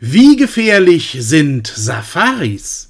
Wie gefährlich sind Safaris?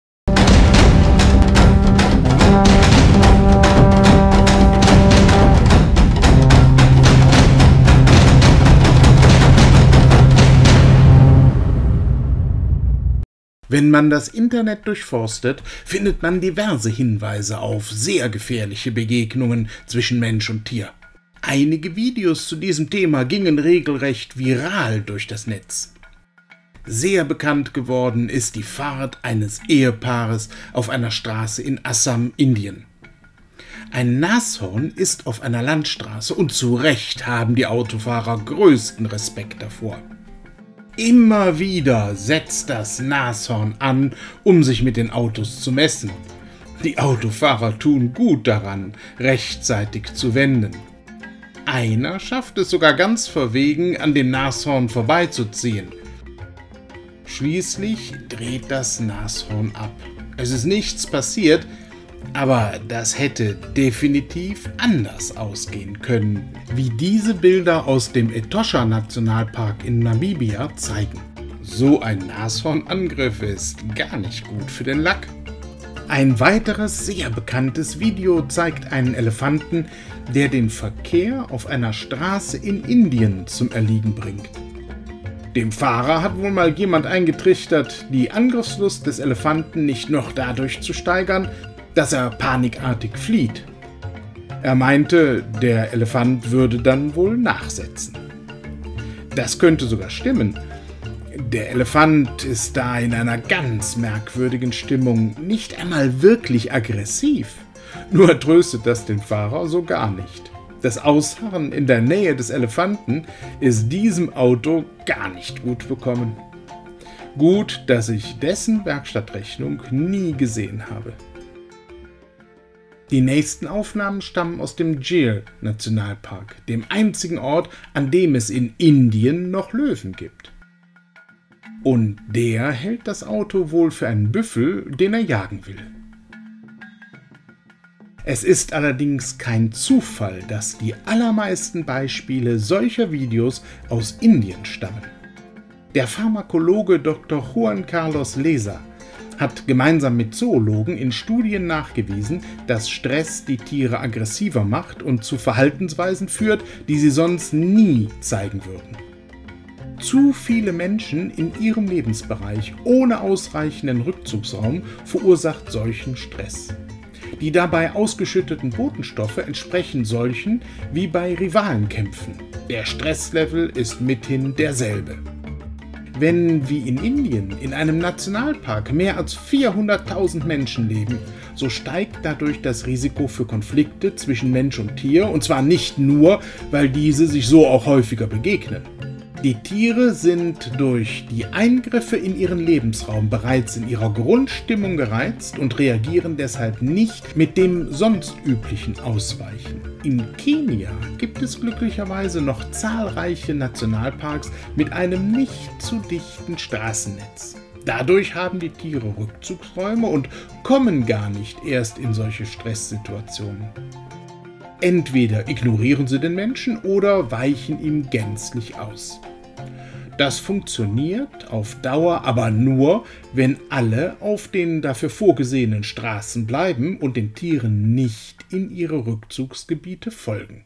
Wenn man das Internet durchforstet, findet man diverse Hinweise auf sehr gefährliche Begegnungen zwischen Mensch und Tier. Einige Videos zu diesem Thema gingen regelrecht viral durch das Netz. Sehr bekannt geworden ist die Fahrt eines Ehepaares auf einer Straße in Assam, Indien. Ein Nashorn ist auf einer Landstraße und zu Recht haben die Autofahrer größten Respekt davor. Immer wieder setzt das Nashorn an, um sich mit den Autos zu messen. Die Autofahrer tun gut daran, rechtzeitig zu wenden. Einer schafft es sogar ganz verwegen, an dem Nashorn vorbeizuziehen. Schließlich dreht das Nashorn ab. Es ist nichts passiert, aber das hätte definitiv anders ausgehen können, wie diese Bilder aus dem Etosha-Nationalpark in Namibia zeigen. So ein Nashornangriff ist gar nicht gut für den Lack. Ein weiteres sehr bekanntes Video zeigt einen Elefanten, der den Verkehr auf einer Straße in Indien zum Erliegen bringt. Dem Fahrer hat wohl mal jemand eingetrichtert, die Angriffslust des Elefanten nicht noch dadurch zu steigern, dass er panikartig flieht. Er meinte, der Elefant würde dann wohl nachsetzen. Das könnte sogar stimmen. Der Elefant ist da in einer ganz merkwürdigen Stimmung, nicht einmal wirklich aggressiv. Nur tröstet das den Fahrer so gar nicht. Das Ausharren in der Nähe des Elefanten ist diesem Auto gar nicht gut bekommen. Gut, dass ich dessen Werkstattrechnung nie gesehen habe. Die nächsten Aufnahmen stammen aus dem Gir-Nationalpark, dem einzigen Ort, an dem es in Indien noch Löwen gibt. Und der hält das Auto wohl für einen Büffel, den er jagen will. Es ist allerdings kein Zufall, dass die allermeisten Beispiele solcher Videos aus Indien stammen. Der Pharmakologe Dr. Juan Carlos Leza hat gemeinsam mit Zoologen in Studien nachgewiesen, dass Stress die Tiere aggressiver macht und zu Verhaltensweisen führt, die sie sonst nie zeigen würden. Zu viele Menschen in ihrem Lebensbereich ohne ausreichenden Rückzugsraum verursacht solchen Stress. Die dabei ausgeschütteten Botenstoffe entsprechen solchen wie bei Rivalenkämpfen. Der Stresslevel ist mithin derselbe. Wenn wie in Indien in einem Nationalpark mehr als 400.000 Menschen leben, so steigt dadurch das Risiko für Konflikte zwischen Mensch und Tier, und zwar nicht nur, weil diese sich so auch häufiger begegnen. Die Tiere sind durch die Eingriffe in ihren Lebensraum bereits in ihrer Grundstimmung gereizt und reagieren deshalb nicht mit dem sonst üblichen Ausweichen. In Kenia gibt es glücklicherweise noch zahlreiche Nationalparks mit einem nicht zu dichten Straßennetz. Dadurch haben die Tiere Rückzugsräume und kommen gar nicht erst in solche Stresssituationen. Entweder ignorieren sie den Menschen oder weichen ihm gänzlich aus. Das funktioniert auf Dauer aber nur, wenn alle auf den dafür vorgesehenen Straßen bleiben und den Tieren nicht in ihre Rückzugsgebiete folgen.